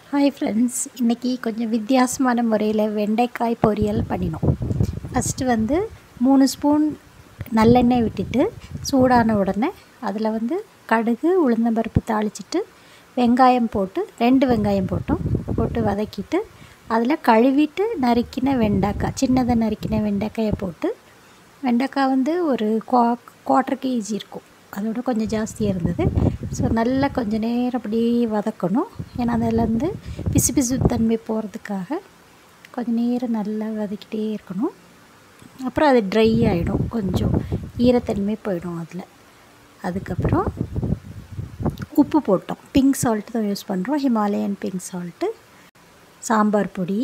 Hi friends, இன்றைக்கி கொஞ்சம் வித்தியாசமான முறையில் வெண்டைக்காய் பொரியல் பண்ணினோம். ஃபஸ்ட்டு 3 ஸ்பூன் நல்லெண்ணெய் விட்டுட்டு சூடான உடனே அதில் கடுகு உளுந்தம்பருப்பு தாளிச்சிட்டு வெங்காயம் போட்டு 2 வெங்காயம் போட்டு வதக்கிட்டு அதில் கழுவிட்டு நறுக்கின வெண்டைக்காய் சின்னதாக நறுக்கின வெண்டைக்காயை போட்டு வெண்டைக்காய் ஒரு 1/4 kg இருக்கும், அதோட கொஞ்சம் ஜாஸ்தியாக இருந்தது. ஸோ நல்லா கொஞ்சம் நேரம் அப்படியே வதக்கணும். ஏன்னா அதில் பிசு பிசு தன்மை போகிறதுக்காக கொஞ்சம் நேரம் நல்லா வதக்கிட்டே இருக்கணும். அப்புறம் அது ட்ரை ஆகிடும், கொஞ்சம் ஈரத்தன்மை போயிடும் அதில். அதுக்கப்புறம் உப்பு போட்டோம். பிங்க் சால்ட்டு தான் யூஸ் பண்ணுறோம், ஹிமாலயன் பிங்க் சால்ட்டு. சாம்பார் பொடி,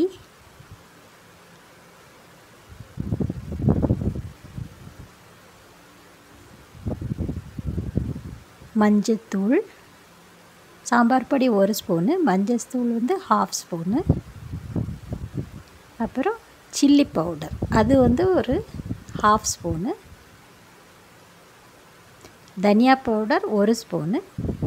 மஞ்சத்தூள். சாம்பார் பொடி 1 ஸ்பூனு, மஞ்சத்தூள் 1/2 ஸ்பூனு. அப்புறம் சில்லி பவுடர் அது ஒரு 1/2 ஸ்பூனு. தனியா பவுடர் 1 ஸ்பூனு.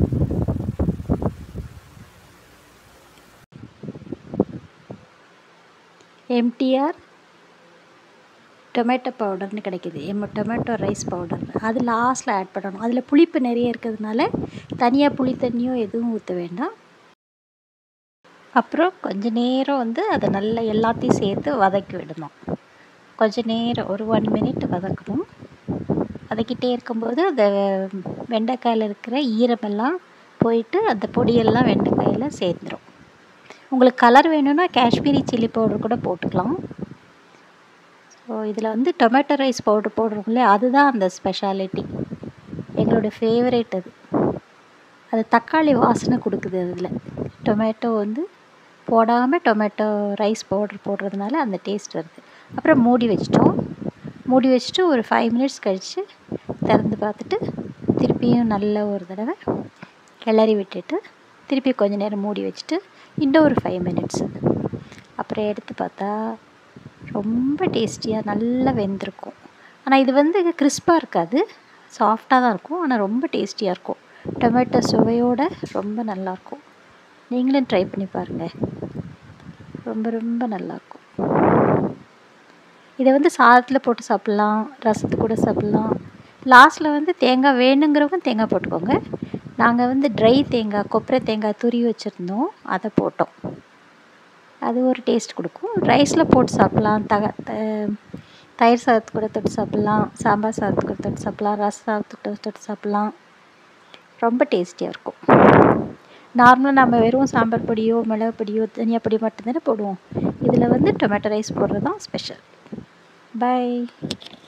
எம்டிஆர் டொமேட்டோ பவுடர்னு கிடைக்கிது, டொமேட்டோ ரைஸ் பவுடர். அது லாஸ்ட்டில் ஆட் பண்ணணும். அதில் புளிப்பு நிறைய இருக்கிறதுனால தனியாக புளி தண்ணியோ எதுவும் ஊற்ற வேண்டாம். அப்புறம் கொஞ்ச நேரம் அதை நல்லா எல்லாத்தையும் சேர்த்து வதக்கி விடணும். கொஞ்சம் நேரம் ஒரு 1 minute வதக்கணும். வதக்கிட்டே இருக்கும்போது அந்த வெண்டைக்காயில் இருக்கிற ஈரமெல்லாம் போயிட்டு அந்த பொடியெல்லாம் வெண்டைக்காயில் சேர்ந்துடும். உங்களுக்கு கலர் வேணும்னா காஷ்மீரி சில்லி பவுடர் கூட போட்டுக்கலாம். ஸோ இதில் டொமேட்டோ ரைஸ் பவுடர் போடுறோம் இல்லையா, அதுதான் அந்த ஸ்பெஷாலிட்டி, எங்களோட ஃபேவரேட். அது தக்காளி வாசனை கொடுக்குது. அதில் டொமேட்டோ போடாமல் டொமேட்டோ ரைஸ் பவுடர் போடுறதுனால அந்த டேஸ்ட் வருது. அப்புறம் மூடி வச்சுட்டு ஒரு 5 minutes கழித்து திறந்து பார்த்துட்டு திருப்பியும் நல்ல ஒரு தடவை கிளறி விட்டுட்டு திருப்பி கொஞ்சம் நேரம் மூடி வச்சுட்டு இன்னும் ஒரு 5 minutes. அப்புறம் எடுத்து பார்த்தா ரொம்ப டேஸ்டியாக நல்லா வெந்திருக்கும். ஆனால் இது கிறிஸ்பாக இருக்காது, சாஃப்டாக தான் இருக்கும். ஆனால் ரொம்ப டேஸ்டியாக இருக்கும். டொமேட்டோ சுவையோடு ரொம்ப நல்லாயிருக்கும். நீங்களும் ட்ரை பண்ணி பாருங்கள், ரொம்ப ரொம்ப நல்லாயிருக்கும். இதை சாதத்தில் போட்டு சாப்பிட்லாம், ரசத்து கூட சாப்பிட்லாம். லாஸ்ட்டில் தேங்காய் வேணுங்கிறவங்க தேங்காய் போட்டுக்கோங்க. நாங்கள் ட்ரை தேங்காய், கொப்பரை தேங்காய் துருவி வச்சுருந்தோம், அதை போட்டோம். அது ஒரு டேஸ்ட் கொடுக்கும். ரைஸில் போட்டு சாப்பிட்லாம், தயிர் சாதத்துக்கு கூட தொட்டு சாப்பிட்லாம், சாம்பார் சாதத்துக்கு கூட தொட்டு சாப்பிட்லாம், ரச சாதத்துக்கு கூட தொட்டு சாப்பிட்லாம். ரொம்ப டேஸ்டியாக இருக்கும். நார்மலாக நம்ம வெறும் சாம்பார் பொடியோ மிளகு பொடியோ தனியா பொடி மட்டும்தானே போடுவோம். இதில் டொமேட்டோ ரைஸ் போடுறது தான் ஸ்பெஷல். பை.